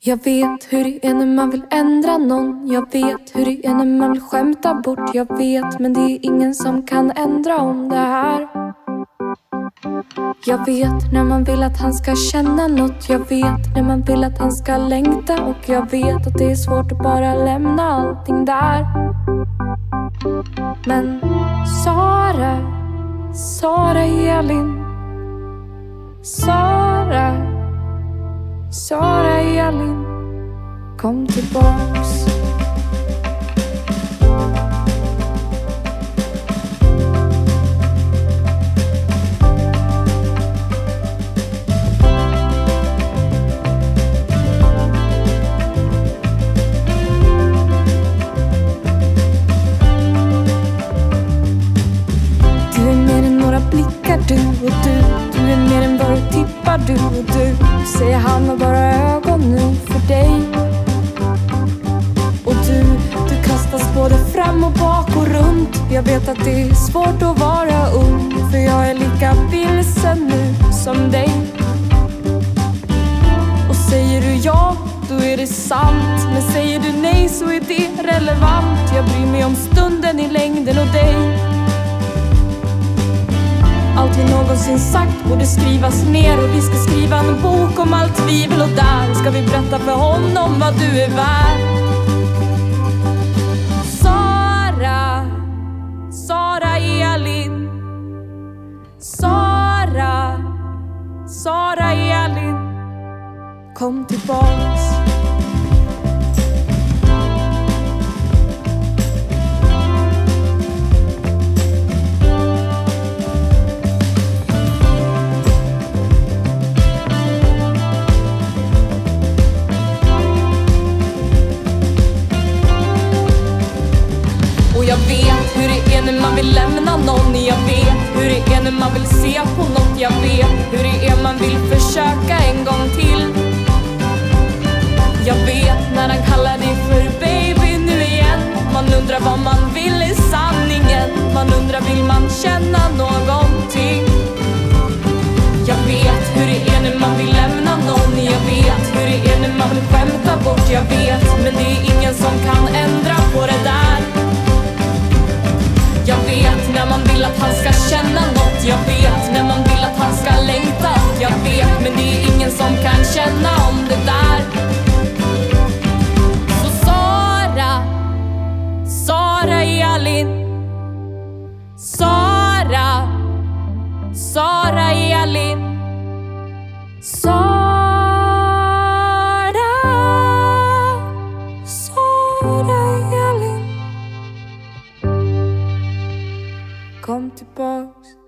Jag vet hur det är när man vill ändra någon. Jag vet hur det är när man vill skämta bort. Jag vet, men det är ingen som kan ändra om det här. Jag vet när man vill att han ska känna något. Jag vet när man vill att han ska längta. Och jag vet att det är svårt att bara lämna allting där. Men Sara Elin, Sara Elin, kom tillbaks. Du är mer än några blickar, du och du är mer än vad du tippar, du och du. Säger han har bara ögon nu för dig. Och du kastas både fram och bak och runt. Jag vet att det är svårt att vara ung, för jag är lika vilsen nu som dig. Och säger du ja, då är det sant. Men säger du nej så är det relevant. Jag bryr mig om stunden i längden och dig. Allt vi någonsin sagt borde skrivas ner. Och vi ska skriva en bok om allt tvivel. Och där ska vi berätta för honom vad du är värd. Sara Elin, Sara Elin, kom tillbaks. Jag vet hur det är när man vill lämna någon. Jag vet hur det är när man vill se på något. Jag vet hur det är man vill försöka en gång till. Jag vet när han kallar dig för baby nu igen. Man undrar vad man vill i sanningen. Man undrar, vill man känna någonting? Jag vet hur det är när man vill lämna någon. Jag vet hur det är när man vill skämta bort. Jag vet, men det är ingen som kan ändra på det där. Jag vet när man vill att han ska känna något. Jag vet när man vill att han ska längta. Jag vet, men det är ingen som kan känna om det där. Så Sara Elin, Sara Elin, Sara Elin, kom tillbaks.